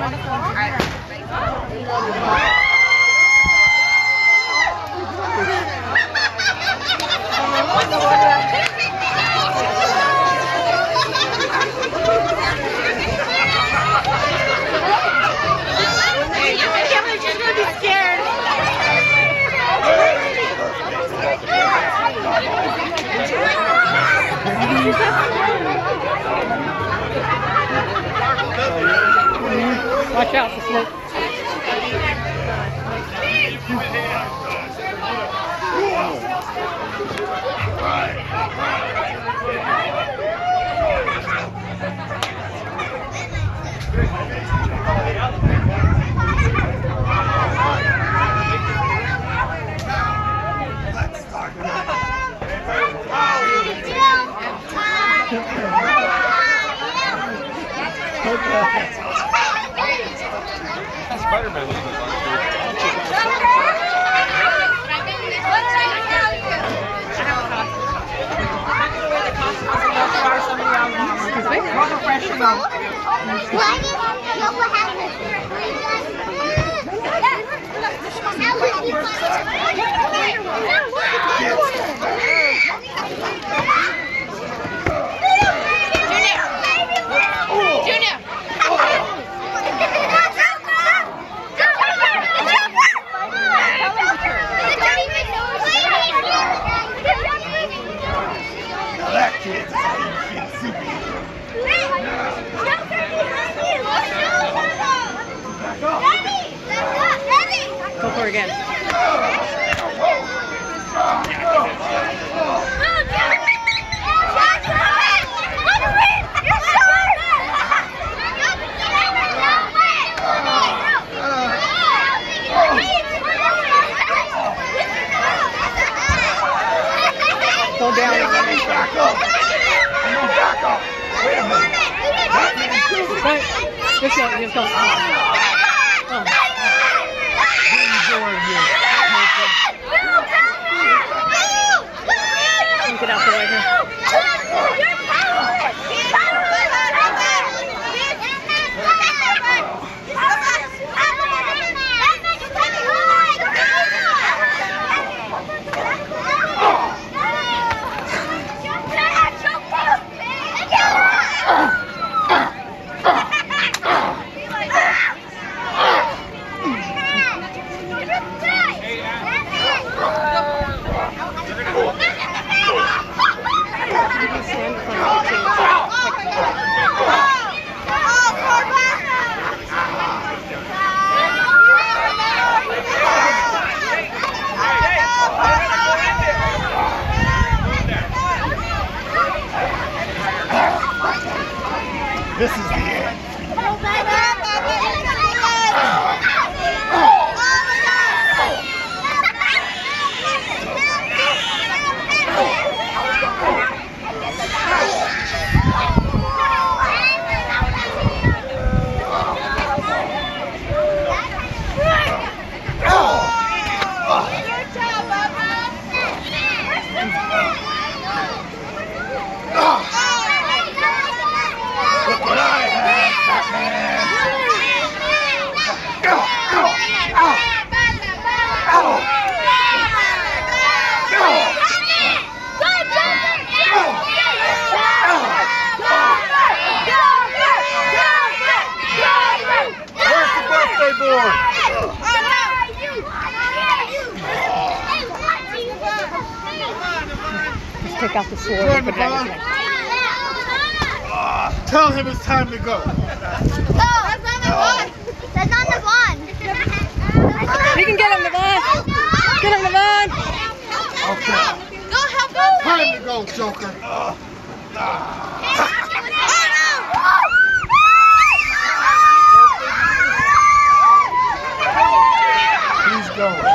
Watch out for smoke. Spider-Man was last Go for it again. Go down. Back up! Back up! Wait a minute! Right. Just go. Oh. Get out the way here. This is the end. Look what I have, Batman! Where's the birthday boy? Just take out the sword and put it on his neck. Tell him it's time to go. No, that's not the one. That's not the one. You can get him, Devon. Get him, Devon. Okay. Go help him. Time to go, Joker. He's going.